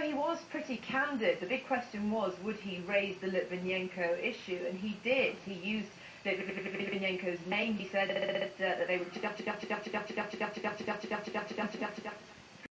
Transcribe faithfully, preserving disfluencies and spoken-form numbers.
he was pretty candid. The big question was, would he raise the Litvinenko issue? And he did. He used Litvinenko's name. He said that they were